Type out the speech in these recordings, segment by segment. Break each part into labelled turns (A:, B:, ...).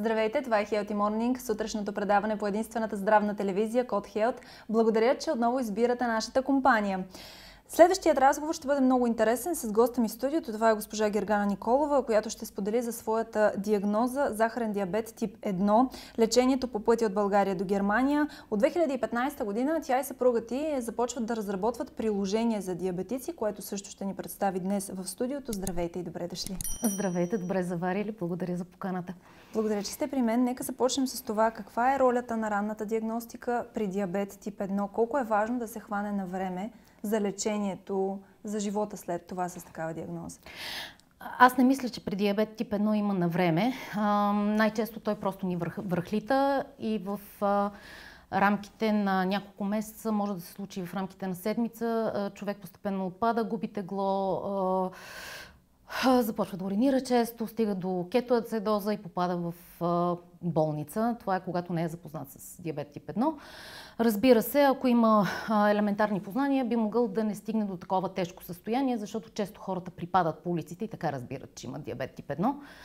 A: Здравейте, това е Healthy Morning, сутрешното предаване по единствената здравна телевизия Код Health. Благодаря, че отново избирате нашата компания. Следващият разговор ще бъде много интересен с госта ми в студиото. Това е госпожа Гергана Николова, която ще сподели за своята диагноза захарен диабет тип 1, лечението по пътя от България до Германия. От 2015 година тя и съпругът ти започват да разработват приложение за диабетици, което също ще ни представи днес в студиото. Здравейте и добре дошли!
B: Здравейте, добре заварили. Благодаря за поканата.
A: Благодаря, че сте при мен. Нека започнем с това. Каква е ролята на ранната диагностика при диабет тип 1? Колко е важно да се хване на време за лечението, за живота след това с такава диагноза?
B: Аз не мисля, че при диабет тип 1 има на време. Най-често той просто ни връхлита и в рамките на няколко месеца, може да се случи в рамките на седмица, човек постепенно отпада, губи тегло, започва да уринира често, стига до кетоацидоза и попада в болница. Това е когато не е запознат с диабет тип 1. Разбира се, ако има елементарни познания, би могъл да не стигне до такова тежко състояние, защото често хората припадат по улиците и така разбират, че имат диабет тип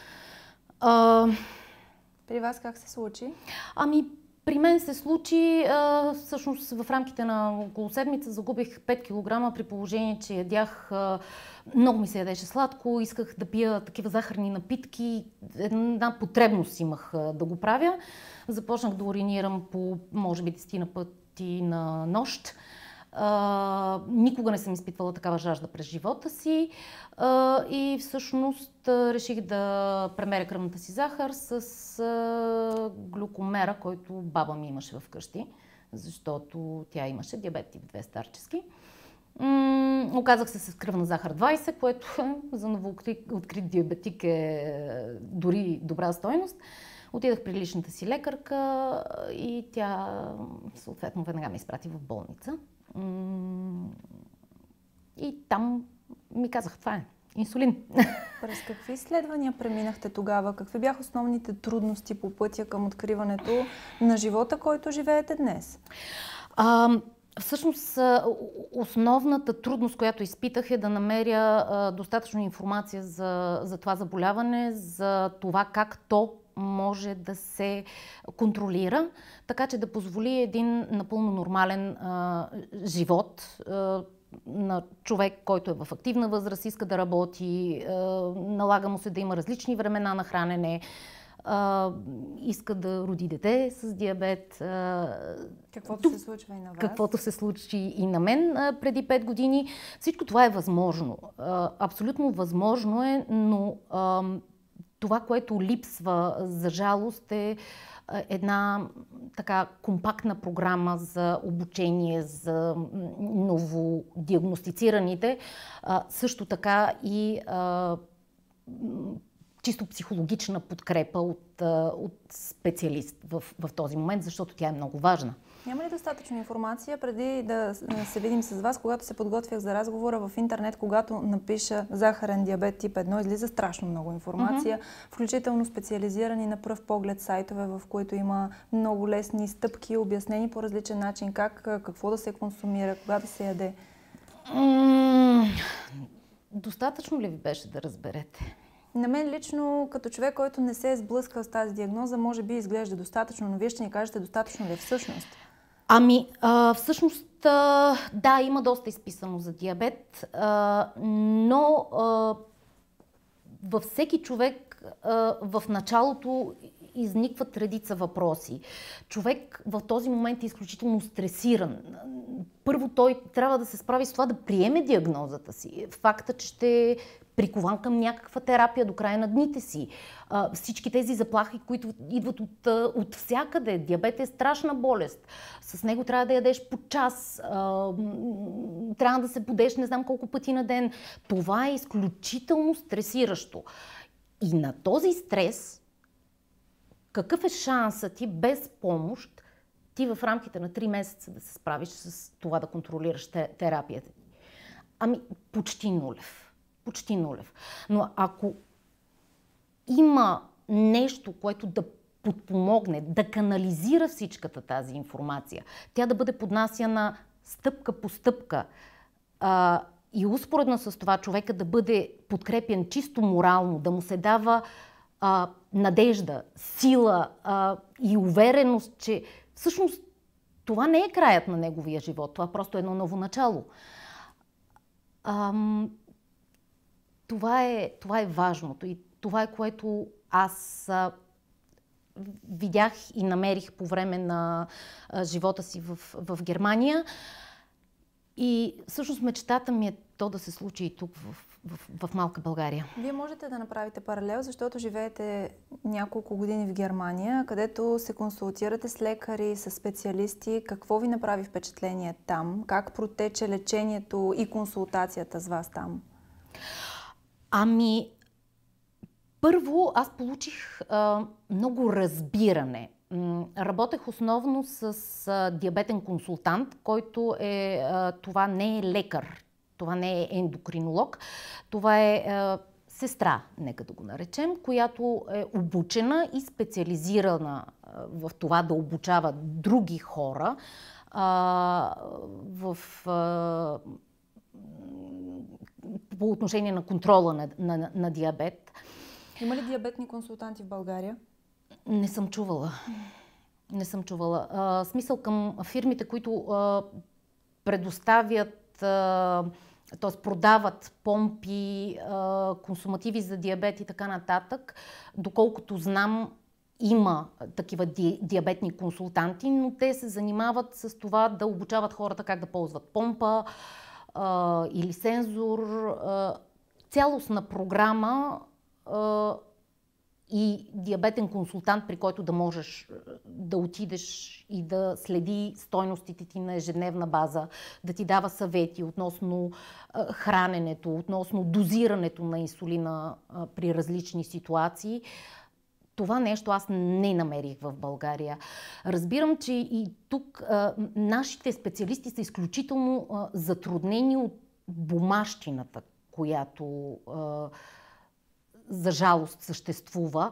B: 1.
A: При вас как се случи?
B: При мен се случи, всъщност в рамките на около седмица загубих 5 кг при положение, че ядях, много ми се ядеше сладко, исках да пия такива захарни напитки, една потребност имах да го правя. Започнах да уринирам по, може би, 10 пъти на нощ. Никога не съм изпитвала такава жажда през живота си и всъщност реших да премеря кръвната си захар с глюкомера, който баба ми имаше вкъщи, защото тя имаше диабет тип 2 старчески. Оказах се с кръвна захар 20, което за новооткрит диабетик е дори добра стойност. Отидах при личната си лекарка и тя съответно веднага ме изпрати в болница. И там ми казах, това е инсулин.
A: През какви изследвания преминахте тогава? Какви бяха основните трудности по пътя към откриването на живота, който живеете днес?
B: Всъщност, основната трудност, която изпитах, е да намеря достатъчно информация за това заболяване, за това как то може да се контролира, така че да позволи един напълно нормален живот на човек, който е в активна възраст, иска да работи, налага му се да има различни времена на хранене, иска да роди дете с диабет.
A: Каквото се случва и на вас.
B: Каквото се случи и на мен преди 5 години. Всичко това е възможно. Абсолютно възможно е, но това, което липсва, за жалост, е една така компактна програма за обучение за новодиагностицираните, също така и чисто психологична подкрепа от специалист в този момент, защото тя е много важна.
A: Няма ли достатъчно информация преди да се видим с вас, когато се подготвях за разговора в интернет, когато напиша захарен диабет тип 1, излиза страшно много информация, включително специализирани на пръв поглед сайтове, в които има много лесни стъпки, обяснени по различен начин, какво да се консумира, кога да се яде.
B: Достатъчно ли ви беше да разберете?
A: На мен лично, като човек, който не се е сблъскал с тази диагноза, може би изглежда достатъчно, но вие ще ни кажете достатъчно ли е всъщност?
B: Всъщност, да, има доста изписано за диабет, но във всеки човек в началото изникват редица въпроси. Човек в този момент е изключително стресиран. Първо той трябва да се справи с това да приеме диагнозата си. Факта, че ще е прикован към някаква терапия до края на дните си. Всички тези заплахи, които идват от всякъде. Диабет е страшна болест. С него трябва да ядеш по час. Трябва да се будеш не знам колко пъти на ден. Това е изключително стресиращо. И на този стрес, какъв е шансът ти без помощ, ти в рамките на 3 месеца да се справиш с това да контролираш терапията? Почти нулев. Почти нулев. Но ако има нещо, което да подпомогне, да канализира всичката тази информация, тя да бъде поднасяна стъпка по стъпка и успоредно с това човека да бъде подкрепен чисто морално, да му се дава надежда, сила и увереност, че всъщност това не е краят на неговия живот, това просто е едно ново начало. Това е важното и това е, което аз видях и намерих по време на живота си в Германия. И всъщност мечтата ми е то да се случи и тук в малка България.
A: Вие можете да направите паралел, защото живеете няколко години в Германия, където се консултирате с лекари, с специалисти. Какво ви направи впечатление там? Как протече лечението и консултацията с вас там?
B: Първо аз получих много разбиране. Работех основно с диабетен консултант, който това не е лекар, това не е ендокринолог, това е сестра, нека да го наречем, която е обучена и специализирана в това да обучава други хора по отношение на контрола на диабет.
A: Има ли диабетни консултанти в България?
B: Не съм чувала. Не съм чувала. Смисъл към фирмите, които предоставят, т.е. продават помпи, консумативи за диабет и така нататък. Доколкото знам, има такива диабетни консултанти, но те се занимават с това да обучават хората как да ползват помпа или сензор. Цялостна програма и диабетен консултант, при който да можеш да отидеш и да следи стойностите ти на ежедневна база, да ти дава съвети относно храненето, относно дозирането на инсулина при различни ситуации. Това нещо аз не намерих в България. Разбирам, че и тук нашите специалисти са изключително затруднени от бумащината, която за жалост съществува.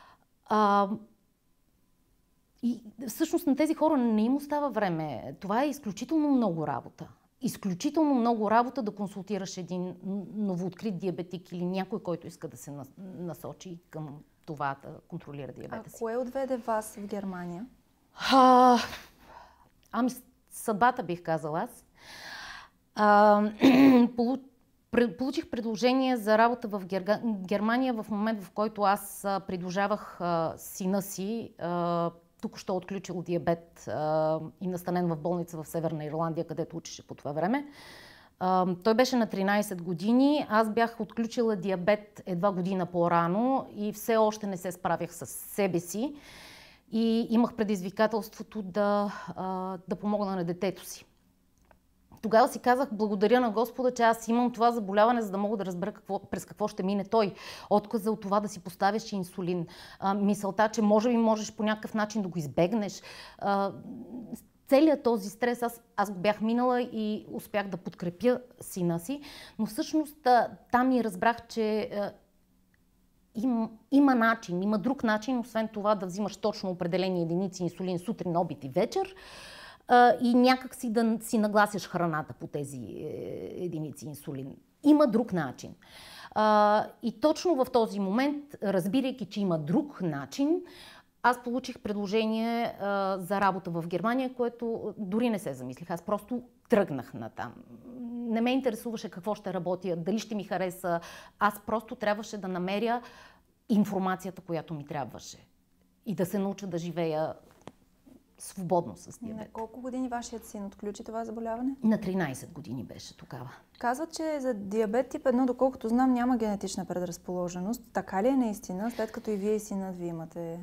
B: И всъщност на тези хора не им остава време. Това е изключително много работа. Изключително много работа да консултираш един новооткрит диабетик или някой, който иска да се насочи към това да контролира диабета си.
A: А кое отведе вас в Германия?
B: Съдбата бих казала аз. Получих предложение за работа в Германия в момент, в който аз придружавах сина си, току-що отключил диабет и настанен в болница в Северна Ирландия, където учеше по това време. Той беше на 13 години, аз бях отключила диабет едва година по-рано и все още не се справях с себе си и имах предизвикателството да помогна на детето си. Тогава си казах, благодаря на Господа, че аз имам това заболяване, за да мога да разбера през какво ще мине той. Отказа от това да си поставяш инсулин. Мисълта, че може би можеш по някакъв начин да го избегнеш. Целият този стрес аз го бях минала и успях да подкрепя сина си, но всъщност там и разбрах, че има начин, има друг начин, освен това да взимаш точно определени единици инсулин сутрин, обед и вечер и някак си да си нагласяш храната по тези единици инсулин. Има друг начин. И точно в този момент, разбирайки, че има друг начин, аз получих предложение за работа в Германия, което дори не се замислих. Аз просто тръгнах натам. Не ме интересуваше какво ще работя, дали ще ми хареса. Аз просто трябваше да намеря информацията, която ми трябваше. И да се науча да живея свободно с диабет.
A: На колко години вашият син отключи това заболяване?
B: На 13 години беше тогава.
A: Казват, че за диабет тип 1, доколкото знам, няма генетична предразположеност. Така ли е наистина, след като и вие и синът ви имате?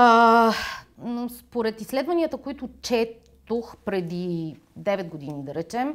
B: Според изследванията, които четох преди 9 години, да речем,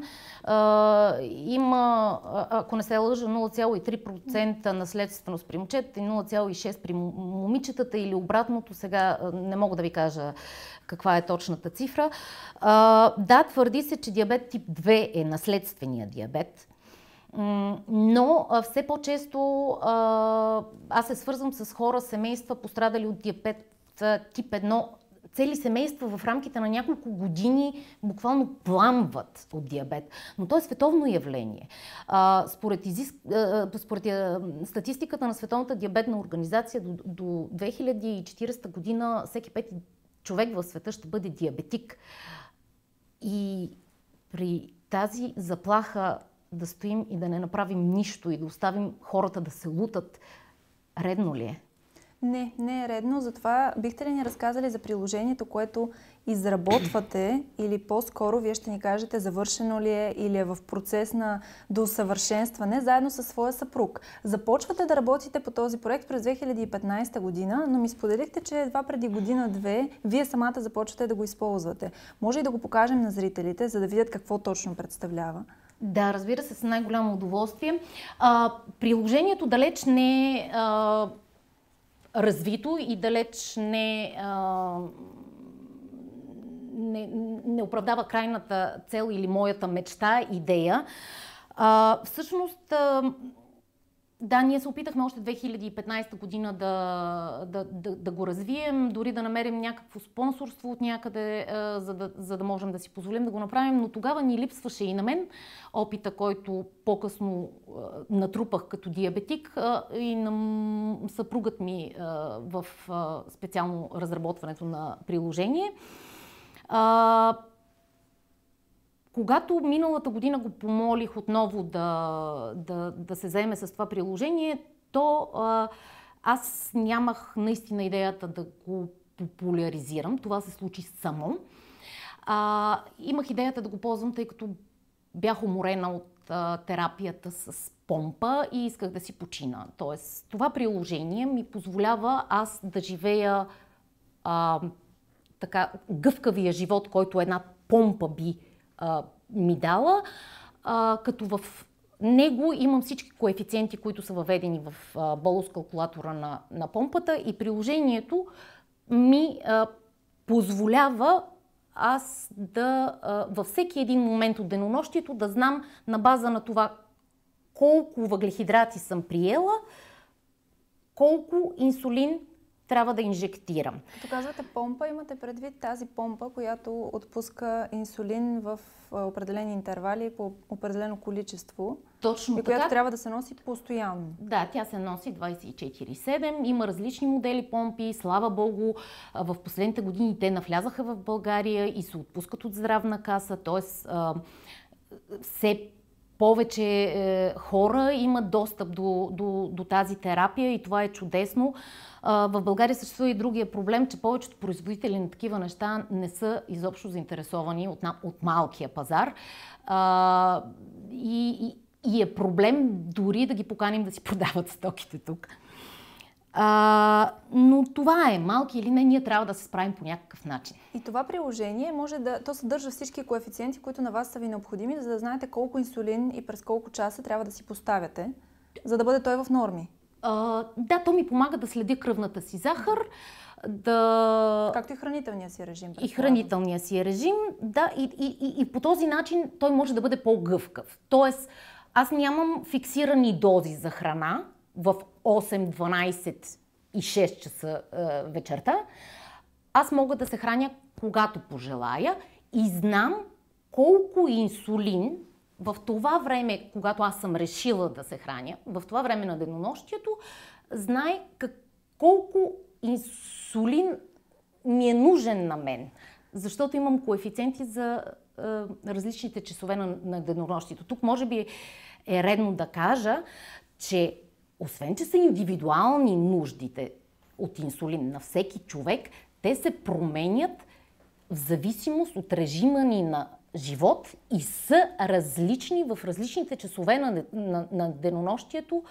B: има, ако не се лъжа, 0,3% наследственост при момчетата и 0,6% при момичетата или обратното. Сега не мога да ви кажа каква е точната цифра. Да, твърди се, че диабет тип 2 е наследствения диабет, но все по-често аз се свързвам с хора, семейства, пострадали от диабет тип 1, цели семейства в рамките на няколко години буквално пламват от диабет. Но то е световно явление. Според статистиката на Световната диабетна организация до 2040 година всеки пети човек в света ще бъде диабетик. И при тази заплаха да стоим и да не направим нищо и да оставим хората да се лутат, редно ли е?
A: Не е редно. Затова бихте ли ни разказали за приложението, което изработвате, или по-скоро вие ще ни кажете завършено ли е или е в процес на доусъвършенстване заедно със своя съпруг. Започвате да работите по този проект през 2015 година, но ми споделихте, че едва преди година-две вие самата започвате да го използвате. Може и да го покажем на зрителите, за да видят какво точно представлява.
B: Да, разбира се, с най-голямо удоволствие. Приложението далеч не е развито и далеч не оправдава крайната цел или моята мечта, идея. Всъщност, да, ние се опитахме още 2015 година да го развием, дори да намерим някакво спонсорство от някъде, за да можем да си позволим да го направим, но тогава ни липсваше и на мен опита, който по-късно натрупах като диабетик, и на съпругът ми в специално разработването на приложение. Когато миналата година го помолих отново да се заеме с това приложение, то аз нямах наистина идеята да го популяризирам. Това се случи само. Имах идеята да го ползвам, тъй като бях уморена от терапията с помпа и исках да си почина. Тоест, това приложение ми позволява аз да живея така гъвкавия живот, който една помпа би ми дала, като в него имам всички коефициенти, които са въведени в болус калкулатора на помпата, и приложението ми позволява аз във всеки един момент от денонощието да знам на база на това колко въглехидрати съм приела, колко инсулин трябва да инжектирам.
A: Като казвате помпа, имате предвид тази помпа, която отпуска инсулин в определени интервали по определено количество.
B: Точно
A: и която трябва да се носи постоянно.
B: Да, тя се носи 24/7. Има различни модели помпи. Слава Богу, в последните години те навлязаха в България и се отпускат от Здравна каса. Тоест, все повече хора имат достъп до тази терапия и това е чудесно. В България съществува и другия проблем, че повечето производители на такива неща не са изобщо заинтересовани от малкия пазар. И е проблем дори да ги поканим да си продават стоките тук. Но това е, малки или не, ние трябва да се справим по някакъв начин.
A: И това приложение то съдържа всички коефициенти, които на вас са ви необходими, за да знаете колко инсулин и през колко часа трябва да си поставяте, за да бъде той в норми.
B: Да, то ми помага да следя кръвната си захар,
A: както и хранителния си режим.
B: И хранителния си режим, да, и по този начин той може да бъде по-гъвкав. Тоест, аз нямам фиксирани дози за храна в 8, 12 и 6 часа вечерта. Аз мога да се храня когато пожелая и знам колко инсулин в това време, когато аз съм решила да се храня, в това време на денонощието, знае колко инсулин ми е нужен на мен. Защото имам коефициенти за различните часове на денонощието. Тук може би е редно да кажа, че освен, че са индивидуални нуждите от инсулин на всеки човек, те се променят в зависимост от режима ни на живот и са различни в различните часове на денонощието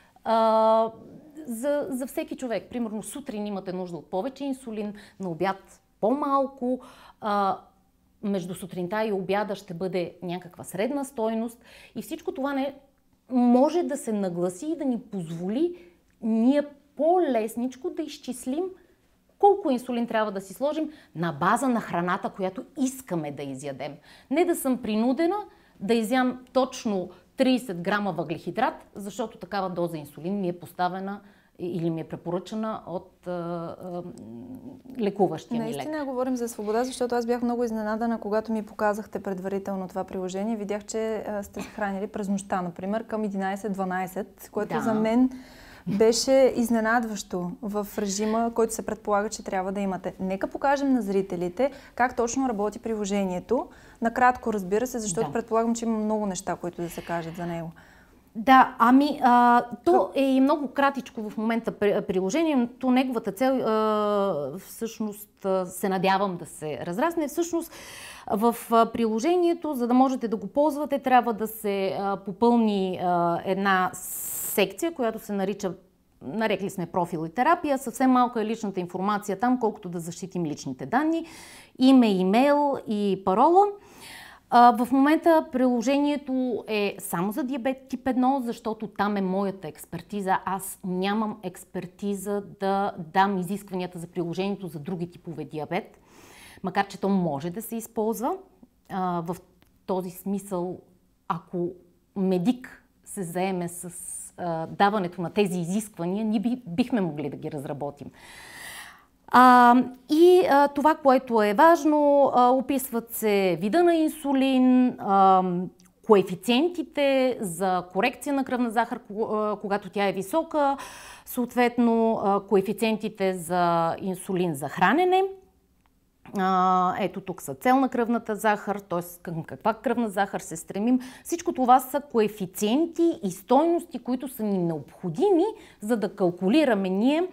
B: за всеки човек. Примерно сутрин имате нужда от повече инсулин, на обяд по-малко, между сутринта и обяда ще бъде някаква средна стойност и всичко това не може да се нагласи и да ни позволи ние по-лесничко да изчислим колко инсулин трябва да си сложим на база на храната, която искаме да изядем. Не да съм принудена да изям точно 30 грама въглехидрат, защото такава доза инсулин ми е поставена или ми е препоръчана от лекуващия ми лекар.
A: Наистина говорим за свобода, защото аз бях много изненадана, когато ми показахте предварително това приложение. Видях, че сте се хранили през нощта, например, към 11-12, което за мен беше изненадващо в режима, който се предполага, че трябва да имате. Нека покажем на зрителите как точно работи приложението. Накратко, разбира се, защото предполагам, че има много неща, които да се кажат за него.
B: Да, то е и много кратичко в момента приложението. Неговата цел всъщност се надявам да се разрасне. Всъщност в приложението, за да можете да го ползвате, трябва да се попълни една секция, която се нарича, нарекли сме профил и терапия. Съвсем малка е личната информация там, колкото да защитим личните данни. Име, имейл и парола. В момента приложението е само за диабет тип 1, защото там е моята експертиза. Аз нямам експертиза да дам изискванията за приложението за други типове диабет, макар че то може да се използва. В този смисъл, ако медик се заеме с даването на тези изисквания, ние бихме могли да ги разработим. Това, което е важно, описват се вида на инсулин, коефициентите за корекция на кръвна захар, когато тя е висока, съответно коефициентите за инсулин за хранене. Ето тук са цел на кръвната захар, т.е. към каква кръвна захар се стремим. Всичко това са коефициенти и стойности, които са ни необходими, за да калкулираме ние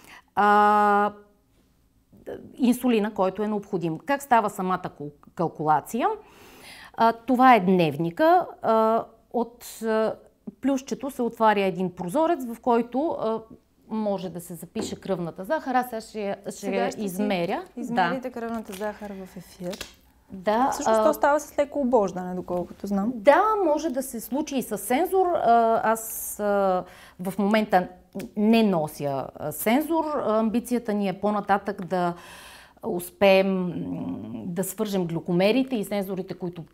B: инсулина, който е необходим. Как става самата калкулация? Това е дневника. От плюсчето се отваря един прозорец, в който може да се запише кръвната захар. Аз сега ще измеря.
A: Измерите кръвната захар в ефир.
B: Да.
A: Всъщност то става с леко обождане, доколкото знам.
B: Да, може да се случи и с сензор. Аз в момента не нося сензор. Амбицията ни е по-нататък да успеем да свържем глюкомерите и сензорите,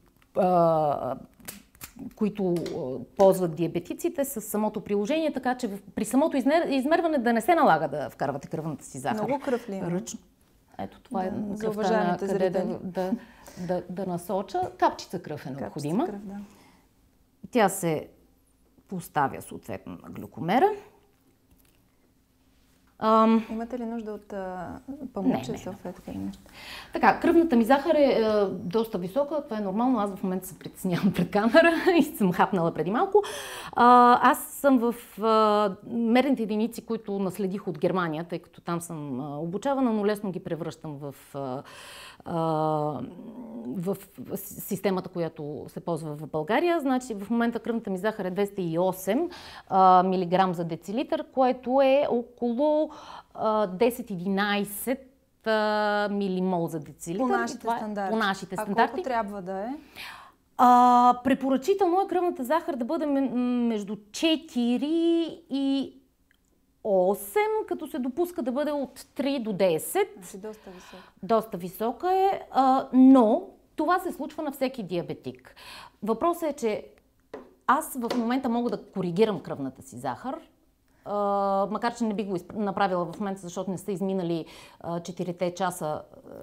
B: които ползват диабетиците с самото приложение, така че при самото измерване да не се налага да вкарвате кръвната си захар.
A: Много кръв ли има?
B: Ръчно. Ето това е
A: за уважаемите зрители.
B: Да насоча. Капчица кръв е необходима.
A: Кръв, да.
B: Тя се поставя съответно на глюкомера.
A: Имате ли нужда от памуче, салфетка или нещо?
B: Така, кръвната ми захар е доста висока, това е нормално. Аз в момента се притеснявам пред камера и съм хапнала преди малко. Аз съм в мерните единици, които наследих от Германия, тъй като там съм обучавана, но лесно ги превръщам в системата, която се ползва в България. Значи в момента кръвната ми захар е 208 мг за децилитър, което е около 10-11 милимол за децилитър.
A: По нашите стандарти.
B: По нашите стандарти.
A: Колко трябва да е?
B: Препоръчително е кръвната захар да бъде между 4 и 8, като се допуска да бъде от 3 до 10.
A: Доста висока.
B: Доста висока е, но това се случва на всеки диабетик. Въпросът е, че аз в момента мога да коригирам кръвната си захар, макар че не би го направила в момента, защото не са изминали 4 часа,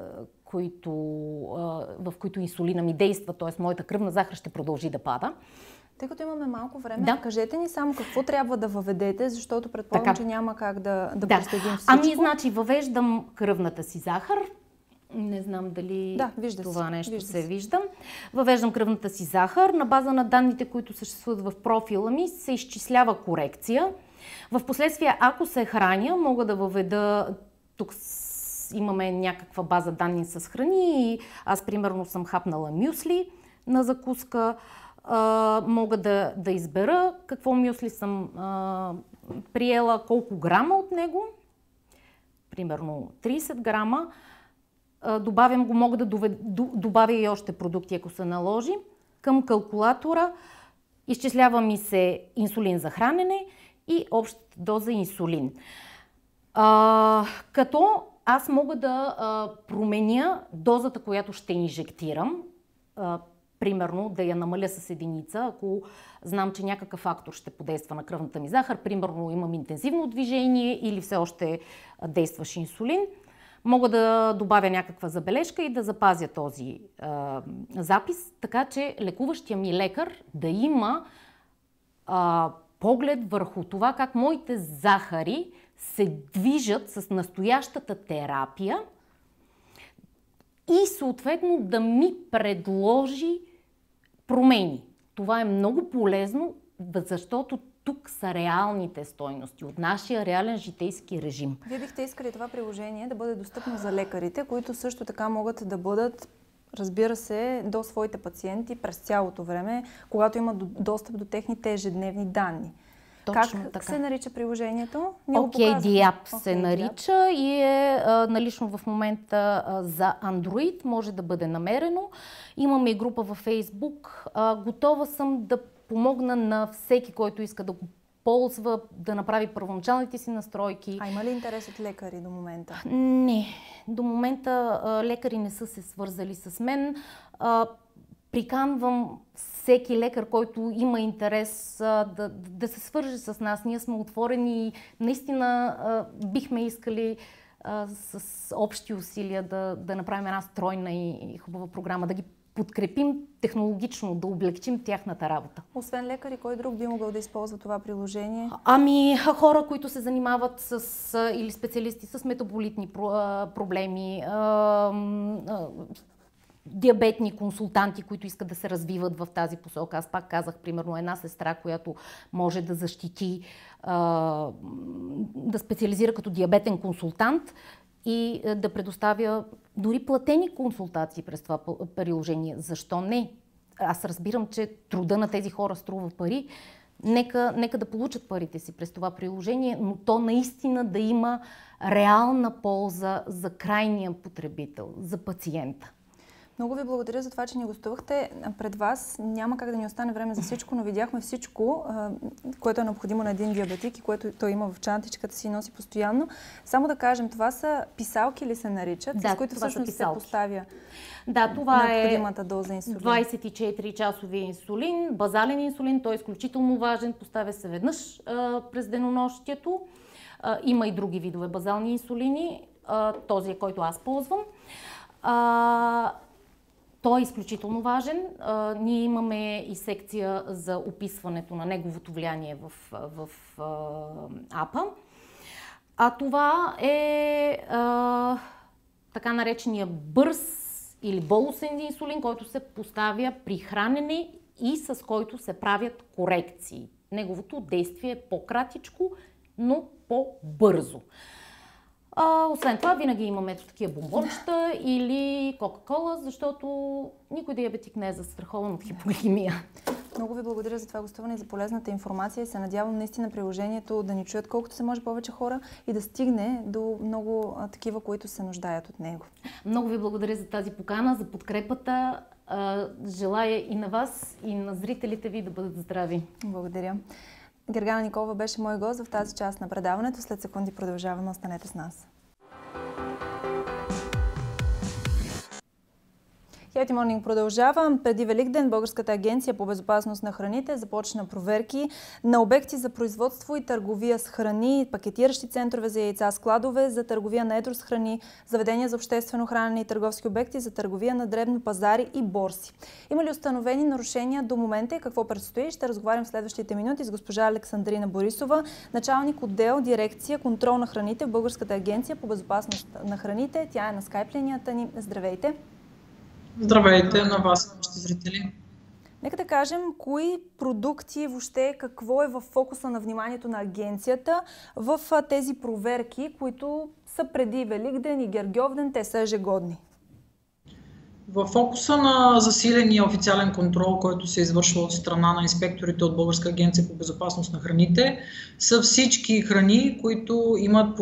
B: в които инсулина ми действа, т.е. моята кръвна захар ще продължи да пада.
A: Тъй като имаме малко време, кажете ни само какво трябва да въведете, защото предполагам, че няма как да проследим всичко.
B: Значи въвеждам кръвната си захар. Не знам дали това нещо се вижда. Въвеждам кръвната си захар. На база на данните, които съществуват в профила ми, се изчислява корекция. В последствие, ако се храня, мога да въведа... Тук имаме някаква база данни с храни. Аз, примерно, съм хапнала мюсли на закуска. Мога да избера какво мюсли съм приела, колко грама от него. Примерно 30 грама. Добавям го, мога да добавя и още продукти, ако се наложи. Към калкулатора изчислява ми се инсулин за хранене и обща доза инсулин. Като аз мога да променя дозата, която ще инжектирам. примерно да я намаля с единица, ако знам, че някакъв фактор ще подейства на кръвната ми захар, примерно имам интензивно движение или все още действащ инсулин, мога да добавя някаква забележка и да запазя този запис, така че лекуващия ми лекар да има поглед върху това как моите захари се движат с настоящата терапия и съответно да ми предложи промени. Това е много полезно, защото тук са реалните стойности от нашия реален житейски режим.
A: Вие бихте искали това приложение да бъде достъпно за лекарите, които също така могат да бъдат, разбира се, до своите пациенти през цялото време, когато имат достъп до техните ежедневни данни. Как се нарича приложението?
B: OKDApp се нарича и е налично в момента за Android. Може да бъде намерено. Имаме и група във Facebook. Готова съм да помогна на всеки, който иска да го ползва, да направи първоначалните си настройки.
A: А има ли интерес от лекари до момента?
B: Не. До момента лекари не са се свързали с мен. Приканвам всеки лекар, който има интерес да се свърже с нас. Ние сме отворени и наистина бихме искали с общи усилия да направим една стройна и хубава програма, да ги подкрепим технологично, да облегчим тяхната работа.
A: Освен лекари, кой друг би могъл да използва това приложение?
B: Хора, които се занимават или специалисти с метаболитни проблеми, диабетни консултанти, които искат да се развиват в тази посока. Аз пак казах, примерно, една сестра, която може да защити, да специализира като диабетен консултант и да предоставя дори платени консултации през това приложение. Защо не? Аз разбирам, че труда на тези хора струва пари. Нека да получат парите си през това приложение, но то наистина да има реална полза за крайния потребител, за пациента.
A: Много ви благодаря за това, че ни гостувахте. Пред вас няма как да ни остане време за всичко, но видяхме всичко, което е необходимо на един диабетик и което той има в чантичката си и носи постоянно. Само да кажем, това са писалки ли се наричат, с които всъщност се поставя
B: това
A: необходимата доза инсулин?
B: 24-часови инсулин, базален инсулин, той е изключително важен, поставя се веднъж през денонощието. Има и други видове базални инсулини, този е който аз ползвам. Той е изключително важен. Ние имаме и секция за описването на неговото влияние в апа. А това е така наречения бърз или болусен инсулин, който се поставя при хранене и с който се правят корекции. Неговото действие е по-кратичко, но по-бързо. Освен това, винаги имаме такива бомбончета или Кока-кола, защото никой диабетик не е застрахован от хипогликемия.
A: Много ви благодаря за това гостуване и за полезната информация и се надявам наистина приложението да ни чуят колкото се може повече хора и да стигне до много такива, които се нуждаят от него.
B: Много ви благодаря за тази покана, за подкрепата. Желая и на вас, и на зрителите ви да бъдат здрави.
A: Благодаря. Гергана Николова беше мой гост в тази част на предаването. След секунди продължаваме. Останете с нас. Healthy Morning продължава. Преди Великден Българската агенция по безопасност на храните започна проверки на обекти за производство и търговия с храни, пакетиращи центрове за яйца, складове за търговия на едро с храни, заведения за обществено хранене и търговски обекти за търговия на дребно, пазари и борси. Има ли установени нарушения до момента и какво предстои? Ще разговарям в следващите минути с госпожа Александрина Борисова, началник отдел дирекция контрол на храните в Българската агенция по безопасност на храните. Тя е на скайп линията ни. Здравейте!
C: Здравейте на вас и вашите зрители.
A: Нека да кажем кои продукти, въобще какво е в фокуса на вниманието на агенцията в тези проверки, които са преди Великден и Гергьовден, те са ежегодни.
C: В фокуса на засиления официален контрол, който се извършва от страна на инспекторите от Българска агенция по безопасност на храните, са всички храни, които имат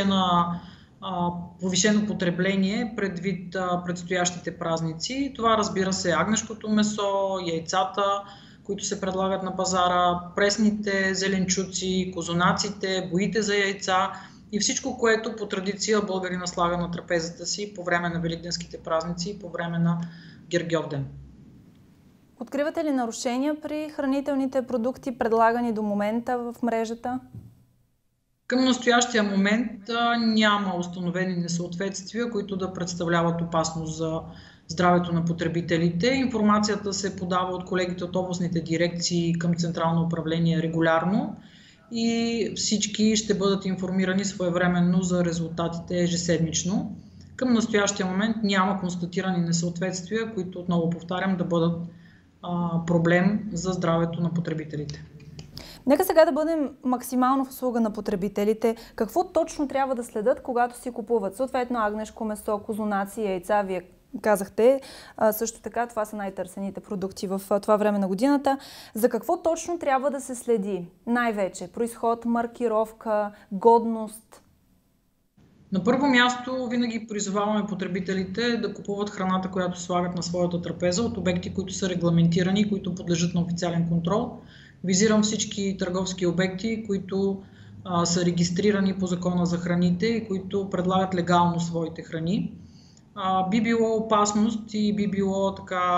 C: повишено потребление предвид предстоящите празници. Това, разбира се, агнешкото месо, яйцата, които се предлагат на пазара, пресните зеленчуци, козунаците, боите за яйца и всичко, което по традиция българина слага на трапезата си по време на великденските празници и по време на Гергьовден.
A: Откривате ли нарушения при хранителните продукти, предлагани до момента в мрежата?
C: Към настоящия момент няма установени несъответствия, които да представляват опасност за здравето на потребителите. Информацията се подава от колегите от областните дирекции към Централно управление регулярно и всички ще бъдат информирани своевременно за резултатите ежеседмично. Към настоящия момент няма констатирани несъответствия, които, отново повтарям, да бъдат проблем за здравето на потребителите.
A: Нека сега да бъдем максимално в услуга на потребителите. Какво точно трябва да следят, когато си купуват? Съответно, агнешко месо, козунаци, яйца, вие казахте. Също така, това са най-търсените продукти в това време на годината. За какво точно трябва да се следи? Най-вече произход, маркировка, годност?
C: На първо място винаги призоваваме потребителите да купуват храната, която слагат на своята трапеза от обекти, които са регламентирани, които подлежат на официален контрол. Визирам всички търговски обекти, които са регистрирани по Закона за храните и които предлагат легално своите храни. Би било опасност и би било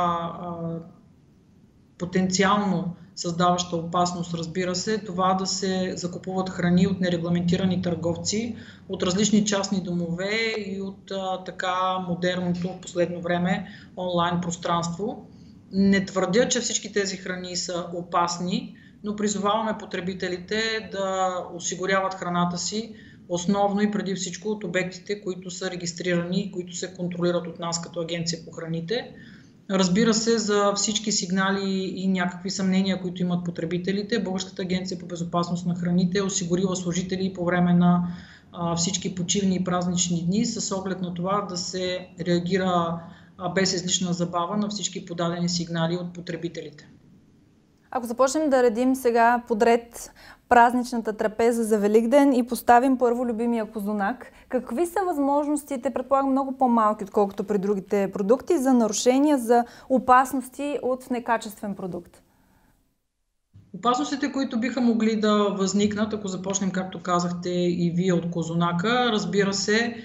C: потенциално създаваща опасност, разбира се, това да се закупуват храни от нерегламентирани търговци, от различни частни домове и от така модерното в последно време онлайн пространство. Не твърдя, че всички тези храни са опасни, но призоваваме потребителите да осигуряват храната си основно и преди всичко от обектите, които са регистрирани и които се контролират от нас като Агенция по храните. Разбира се, за всички сигнали и някакви съмнения, които имат потребителите, Българската агенция по безопасност на храните е осигурила служители по време на всички почивни и празнични дни с оглед на това да се реагира без излишна забава на всички подадени сигнали от потребителите.
A: Ако започнем да редим сега подред празничната трапеза за Великден и поставим първо любимия козунак, какви са възможностите, предполагам много по-малки, отколкото при другите продукти, за нарушения, за опасности от некачествен продукт?
C: Опасностите, които биха могли да възникнат, ако започнем, както казахте и вие, от козунака, разбира се,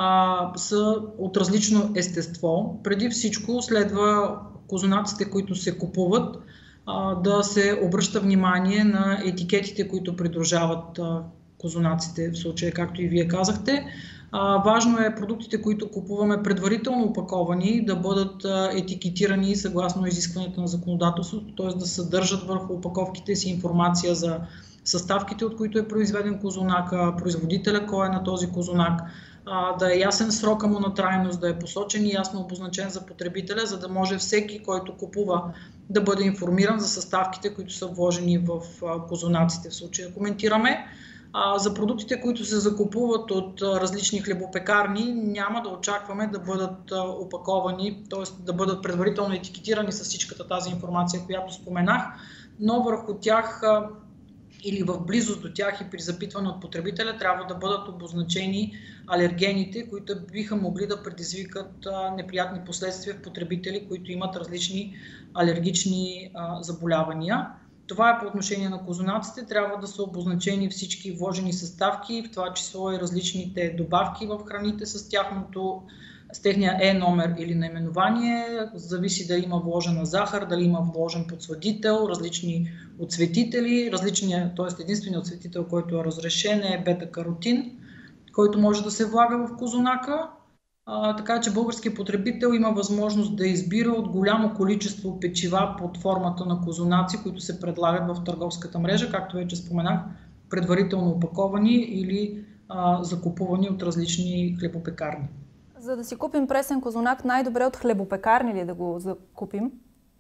C: са от различно естество. Преди всичко следва козунаците, които се купуват, да се обръща внимание на етикетите, които придружават козунаците, в случая, както и вие казахте. Важно е продуктите, които купуваме предварително опаковани, да бъдат етикетирани съгласно изискванията на законодателството, т.е. да съдържат върху опаковките си информация за съставките, от които е произведен козунака, производителя, кой е на този козунак, да е ясен срока му на трайност, да е посочен и ясно обозначен за потребителя, за да може всеки, който купува, да бъде информиран за съставките, които са вложени в козунаците. В случая коментираме. За продуктите, които се закупуват от различни хлебопекарни, няма да очакваме да бъдат опаковани, т.е. да бъдат предварително етикетирани с всичката тази информация, която споменах, но върху тях или в близост до тях и при запитване от потребителя трябва да бъдат обозначени алергените, които биха могли да предизвикат неприятни последствия в потребители, които имат различни алергични заболявания. Това е по отношение на козунаците. Трябва да са обозначени всички вложени съставки, в това число и различните добавки в храните с техния Е-номер или наименование. Зависи дали има вложена захар, дали има вложен подсладител, различни оцветители. Т.е. единственият оцветител, който е разрешен, е бета-каротин, който може да се влага в козунака. Така че българският потребител има възможност да избира от голямо количество печива под формата на козунаци, които се предлагат в търговската мрежа, както вече споменах, предварително опаковани или закупувани от различни хлебопекарни.
A: За да си купим пресен козунак, най-добре от хлебопекарни ли да го закупим?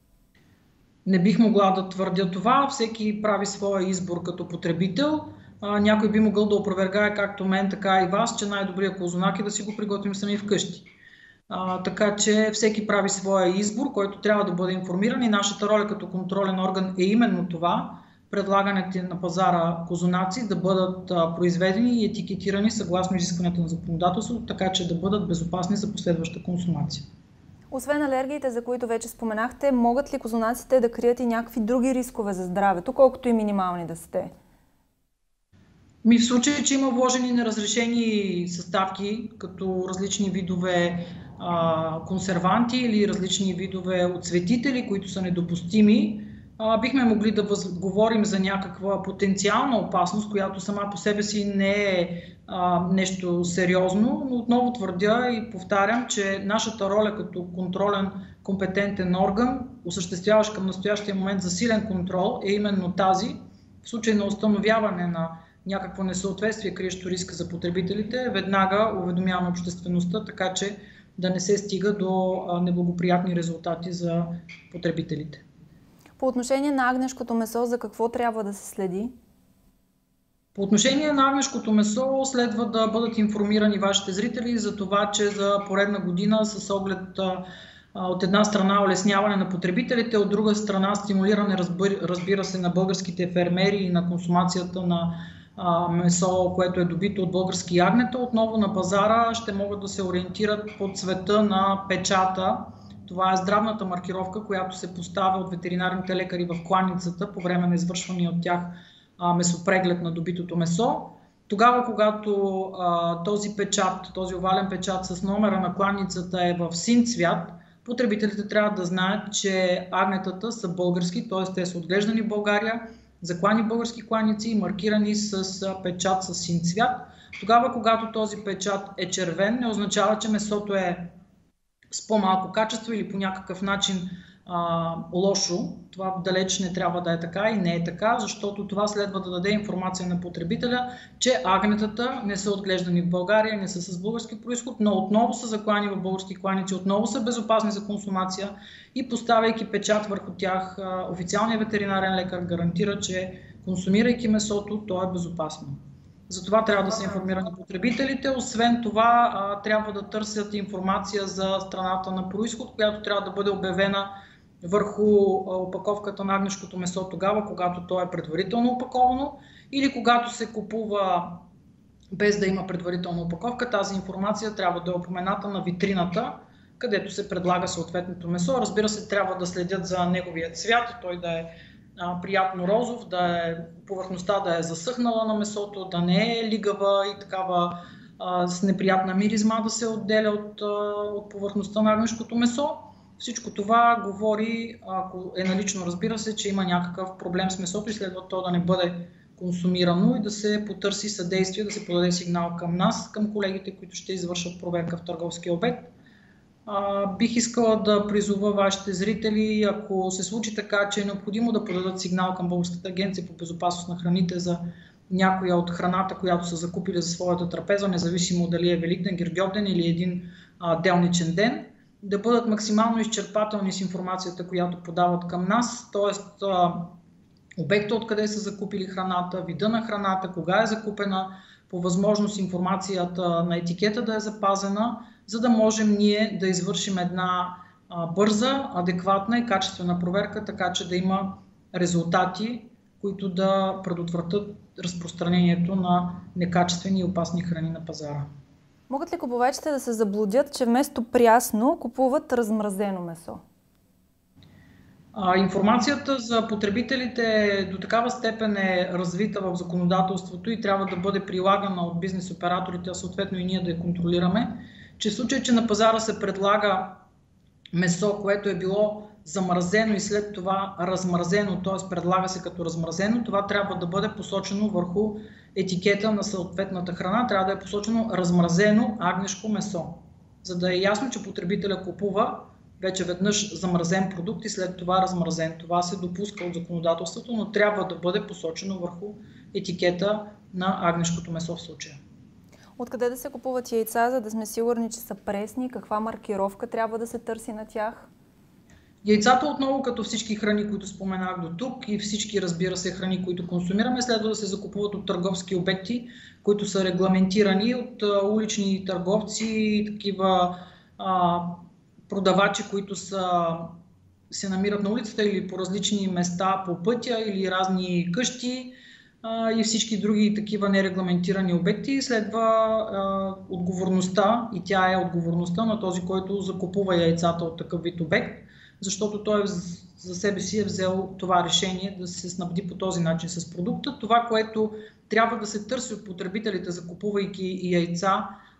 C: Не бих могла да твърдя това. Всеки прави своя избор като потребител. Някой би могъл да опровергае както мен, така и вас, че най-добрият козунак е да си го приготвим сами вкъщи. Така че всеки прави своя избор, който трябва да бъде информиран и нашата роля като контролен орган е именно това. Предлаганите на пазара козунаци да бъдат произведени и етикетирани съгласно изискването на законодателството, така че да бъдат безопасни за последваща консумация.
A: Освен алергиите, за които вече споменахте, могат ли козунаците да крият и някакви други рискове за здравето, колкото и минимални да сте?
C: В случай, че има вложени неразрешени съставки, като различни видове консерванти или различни видове отцветители, които са недопустими, бихме могли да говорим за някаква потенциална опасност, която сама по себе си не е нещо сериозно, но отново твърдя и повтарям, че нашата роля като контролен компетентен орган, осъществяващ към настоящия момент засилен контрол, е именно тази. В случай на установяване на някакво несъответствие, криещо риска за потребителите, веднага уведомяваме обществеността, така че да не се стига до неблагоприятни резултати за потребителите.
A: По отношение на агнешкото месо, за какво трябва да се следи?
C: По отношение на агнешкото месо следва да бъдат информирани вашите зрители за това, че за поредна година с оглед от една страна улесняване на потребителите, от друга страна стимулиране, разбира се, на българските фермери и на консумацията на месо, което е добито от български ягнета, отново на пазара ще могат да се ориентират по цвета на печата. Това е здравната маркировка, която се поставя от ветеринарните лекари в кланицата по време на извършвания от тях месопреглед на добитото месо. Тогава, когато този печат, този овален печат с номера на кланицата е в син цвят, потребителите трябва да знаят, че агнетата са български, т.е. те са отглеждани в България, заклани в български кланици и маркирани с печат с син цвят. Тогава, когато този печат е червен, не означава, че месото е с по-малко качество или по някакъв начин лошо. Това далеч не трябва да е така и не е така, защото това следва да даде информация на потребителя, че агнетата не са отглеждани в България, не са с български произход, но отново са заклани в български кланици, отново са безопасни за консумация и поставяйки печат върху тях, официалният ветеринарен лекар гарантира, че консумирайки месото, то е безопасно. Затова трябва да са информирани потребителите. Освен това, трябва да търсят информация за страната на произход, която трябва да бъде обявена върху опаковката на агнешкото месо тогава, когато то е предварително опаковано или когато се купува без да има предварителна опаковка. Тази информация трябва да е упомената на витрината, където се предлага съответното месо. Разбира се, трябва да следят за неговия цвят, той да е приятно розов, повърхността да е засъхнала на месото, да не е лигава и такава с неприятна миризма да се отделя от повърхността на агнешкото месо. Всичко това говори, ако е налично, разбира се, че има някакъв проблем с месото и следва то да не бъде консумирано и да се потърси съдействие, да се подаде сигнал към нас, към колегите, които ще извършат проверка в търговския обект. Бих искала да призова вашите зрители, ако се случи така, че е необходимо да подадат сигнал към Българската агенция по безопасност на храните за някоя от храната, която са закупили за своята трапеза, независимо дали е Великден, Гергьовден или един делничен ден, да бъдат максимално изчерпателни с информацията, която подават към нас, т.е. обекта, откъде са закупили храната, вида на храната, кога е закупена, по възможност информацията на етикета да е запазена, за да можем ние да извършим една бърза, адекватна и качествена проверка, така че да има резултати, които да предотвратят разпространението на некачествени и опасни храни на пазара.
A: Могат ли купувачите да се заблудят, че вместо прясно купуват размразено месо?
C: Информацията за потребителите до такава степен е развита в законодателството и трябва да бъде прилагана от бизнес операторите, а съответно и ние да я контролираме, че в случай, че на пазара се предлага месо, което е било замразено и след това размразено, т.е. предлага се като размразено, това трябва да бъде посочено върху етикета на съответната храна, трябва да е посочено размразено агнешко месо, за да е ясно, че потребителя купува вече веднъж замразен продукт и след това размразен. Това се допуска от законодателството, но трябва да бъде посочено върху етикета на агнешкото месо в случая.
A: Откъде да се купуват яйца, за да сме сигурни, че са пресни? Каква маркировка трябва да се търси на тях?
C: Яйцата отново, като всички храни, които споменах до тук и всички, разбира се, храни, които консумираме, следва да се закупуват от търговски обекти, които са регламентирани от улични търговци, такива продавачи, които се намират на улицата или по различни места по пътя или разни къщи и всички други такива нерегламентирани обекти. Следва отговорността и тя е отговорността на този, който закупува яйцата от такъв вид обект, защото той за себе си е взел това решение да се снабди по този начин с продукта. Това, което трябва да се търси от потребителите, закупувайки яйца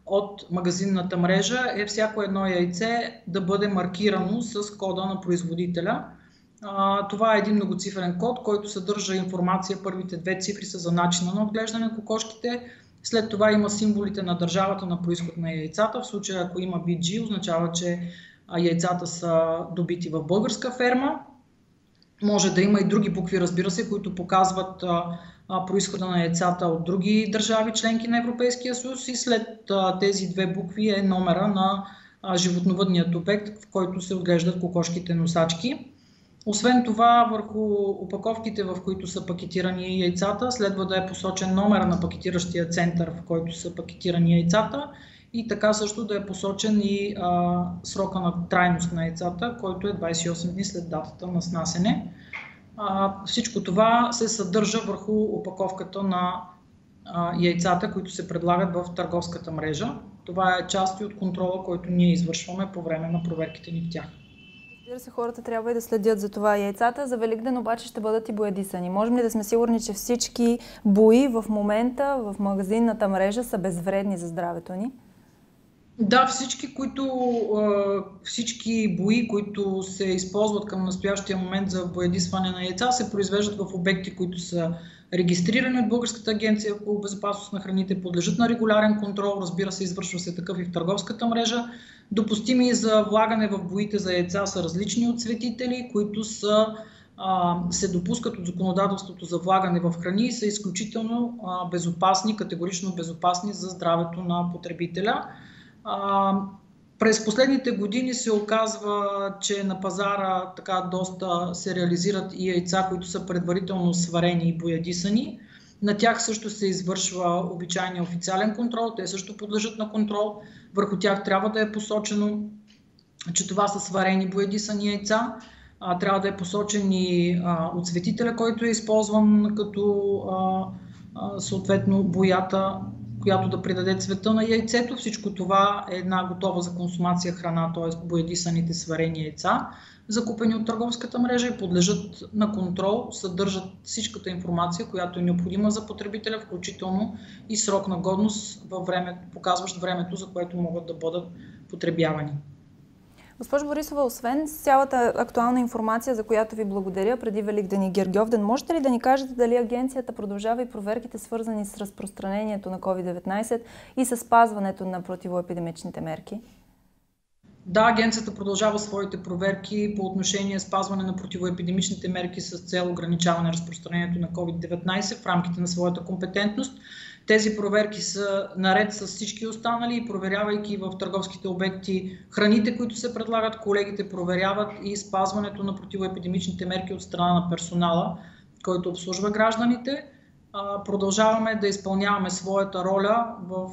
C: от магазинната мрежа е всяко едно яйце да бъде маркирано с кода на производителя. Това е един многоцифрен код, който съдържа информация. Първите 2 цифри са за начина на отглеждане на кокошките. След това има символите на държавата на произход на яйцата. В случая, ако има BG, означава, че яйцата са добити в българска ферма. Може да има и други букви, разбира се, които показват произхода на яйцата от други държави, членки на Европейския съюз, и след тези 2 букви е номера на животновъдният обект, в който се отглеждат кокошките носачки. Освен това, върху опаковките, в които са пакетирани яйцата, следва да е посочен номера на пакетиращия център, в който са пакетирани яйцата, и така също да е посочен и срока на трайност на яйцата, който е 28 дни след датата на снасене. Всичко това се съдържа върху опаковката на яйцата, които се предлагат в търговската мрежа. Това е част от контрола, който ние извършваме по време на проверките ни в тях.
A: Разбира се, хората трябва и да следят за това. Яйцата за Великден обаче ще бъдат и боядисани. Можем ли да сме сигурни, че всички бои в момента в магазинната мрежа са безвредни за здравето ни?
C: Да, всички бои, които се използват към настоящия момент за боядисване на яйца, се произвеждат в обекти, които са регистрирани от Българската агенция по безопасност на храните, подлежат на регулярен контрол, разбира се, извършва се такъв и в търговската мрежа. Допустими за влагане в боите за яйца са различни оцветители, които се допускат от законодателството за влагане в храни и са изключително безопасни, категорично безопасни за здравето на потребителя. През последните години се оказва, че на пазара доста се реализират и яйца, които са предварително сварени и боядисани. На тях също се извършва обичайния официален контрол, те също подлежат на контрол. Върху тях трябва да е посочено, че това са сварени боядисани яйца. Трябва да е посочен и оцветителя, който е използван като съответно боята, която да придаде цвета на яйцето. Всичко това е една готова за консумация храна, т.е. боядисаните сварени яйца, закупени от търговската мрежа, и подлежат на контрол, съдържат всичката информация, която е необходима за потребителя, включително и срок на годност, показващ времето, за което могат да бъдат потребявани.
A: Госпожо Борисова, освен цялата актуална информация, за която ви благодаря преди Великден и Гергьовден, можете ли да ни кажете дали агенцията продължава и проверките, свързани с разпространението на COVID-19 и с спазването на противоепидемичните мерки?
C: Да, агенцията продължава своите проверки по отношение спазване на противоепидемичните мерки с цел ограничаване на разпространението на COVID-19 в рамките на своята компетентност. Тези проверки са наред с всички останали, проверявайки в търговските обекти храните, които се предлагат. Колегите проверяват и спазването на противоепидемичните мерки от страна на персонала, който обслужва гражданите. Продължаваме да изпълняваме своята роля в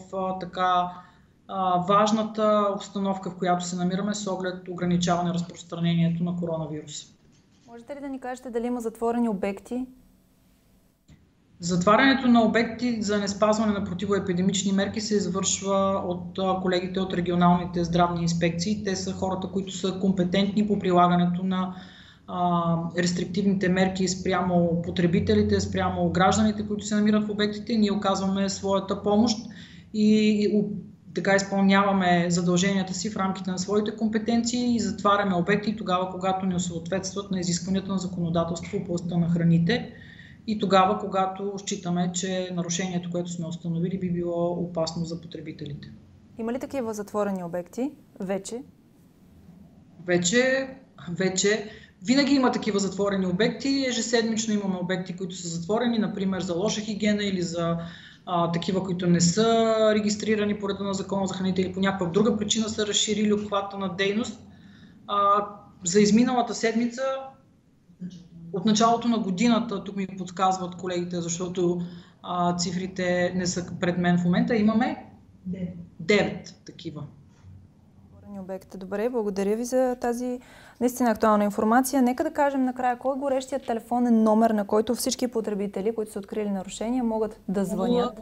C: важната обстановка, в която се намираме с оглед ограничаване на разпространението на коронавирус.
A: Можете ли да ни кажете дали има затворени обекти?
C: Затварянето на обекти за неспазване на противоепидемични мерки се извършва от колегите от регионалните здравни инспекции. Те са хората, които са компетентни по прилагането на рестриктивните мерки спрямо потребителите, спрямо гражданите, които се намират в обектите. Ние оказваме своята помощ и така изпълняваме задълженията си в рамките на своите компетенции и затваряме обекти тогава, когато не съответстват на изискванията на законодателство в областта на храните и тогава, когато считаме, че нарушението, което сме установили, би било опасно за потребителите.
A: Има ли такива затворени обекти вече?
C: Вече. Винаги има такива затворени обекти. Ежеседмично имаме обекти, които са затворени, например за лоша хигиена или за такива, които не са регистрирани по реда на Закона за храните или по някаква друга причина са разширили обхвата на дейност. За изминалата седмица, от началото на годината, тук ми подсказват колегите, защото цифрите не са пред мен в момента, имаме 9 такива.
A: Добре, благодаря ви за тази Наистина актуална информация. Нека да кажем накрая, кой е горещият телефонен номер, на който всички потребители, които са открили нарушения, могат да звънят?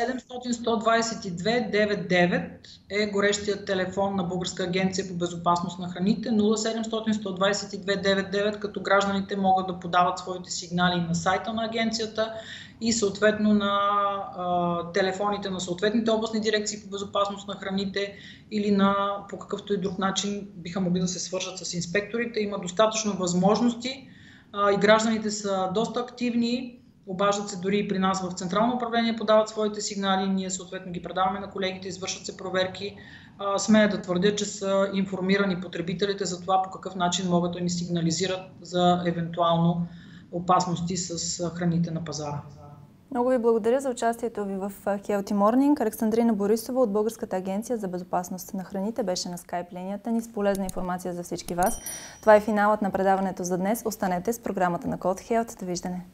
C: 700-122-99 е горещият телефон на Българска агенция по безопасност на храните. 0700-122-99, като гражданите могат да подават своите сигнали на сайта на агенцията и съответно на телефоните на съответните областни дирекции по безопасност на храните или по какъвто и друг начин биха могли да се свържат с инспекторите. Има достатъчно възможности и гражданите са доста активни, обаждат се дори и при нас в Централно управление, подават своите сигнали, ние съответно ги предаваме на колегите, извършват се проверки. Смея да твърдя, че са информирани потребителите за това по какъв начин могат да ни сигнализират за евентуално опасности с храните на пазара.
A: Много ви благодаря за участието ви в Healthy Morning. Александрина Борисова от Българската агенция за безопасност на храните беше на скайп линията ни с полезна информация за всички вас. Това е финалът на предаването за днес. Останете с програмата на Code Health. Довиждане!